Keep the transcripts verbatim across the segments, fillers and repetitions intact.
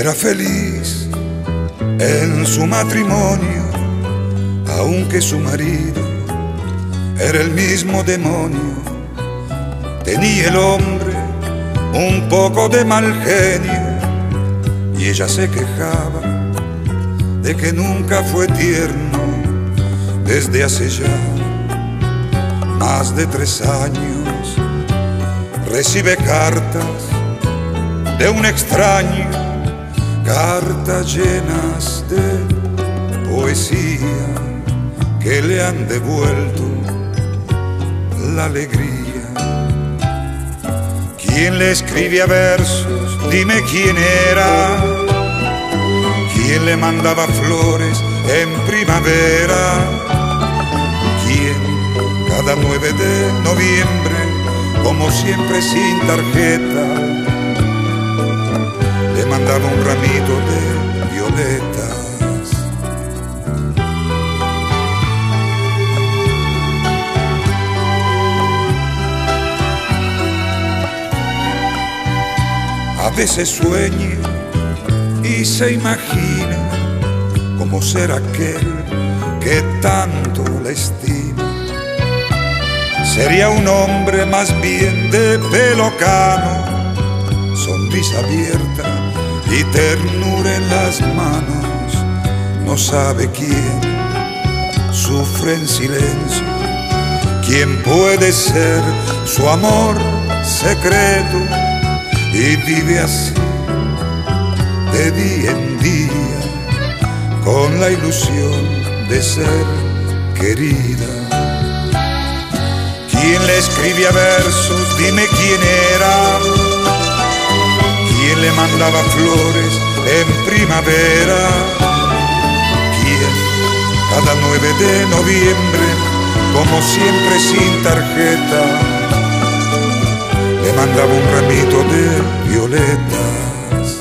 Era feliz en su matrimonio, aunque su marido era el mismo demonio. Tenía el hombre un poco de mal genio y ella se quejaba de que nunca fue tierno. Desde hace ya más de tres años recibe cartas de un extraño, cartas llenas de poesía que le han devuelto la alegría. ¿Quién le escribía versos? Dime quién era. ¿Quién le mandaba flores en primavera? ¿Quién cada nueve de noviembre, como siempre sin tarjeta, le mandaba un ramito de violetas? A veces sueña y se imagina cómo será aquel que tanto la estima. Sería un hombre más bien de pelo cano, sonrisa abierta y ternura en las manos. No sabe quién sufre en silencio, quién puede ser su amor secreto, y vive así de día en día con la ilusión de ser querida. ¿Quién le escribía versos? Dime quién era. ¿Quién le mandaba flores en primavera? ¿Quién cada nueve de noviembre, como siempre sin tarjeta, le mandaba un ramito de violetas?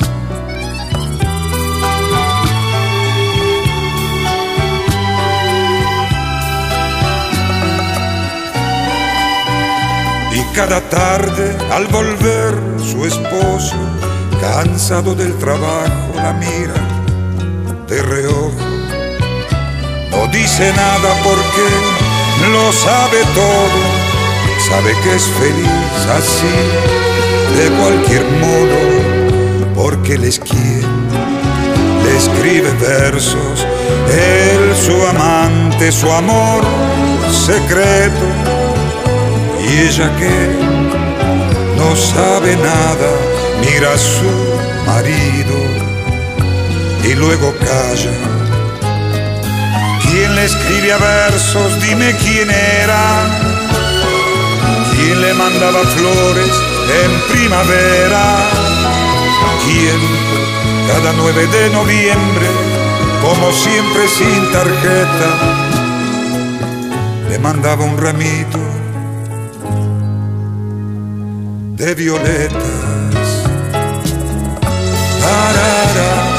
Y cada tarde al volver su esposo, cansado del trabajo, la mira de reojo. No dice nada porque lo sabe todo, sabe que es feliz así de cualquier modo, porque él es quien le escribe versos, él su amante, su amor secreto. Y ella que no sabe nada, mira a su marido y luego calla. ¿Quién le escribía versos? Dime quién era. ¿Quién le mandaba flores en primavera? ¿Quién cada nueve de noviembre, como siempre sin tarjeta, le mandaba un ramito de violetas? Tarara.